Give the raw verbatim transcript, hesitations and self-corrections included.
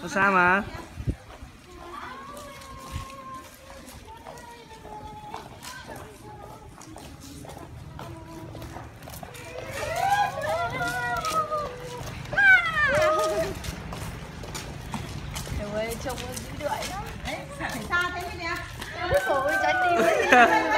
Nó xa mà. Trời ơi, trông nó dữ dội lắm. Đấy, phải xa thế mới đẹp. Ôi trời ơi, trái tim.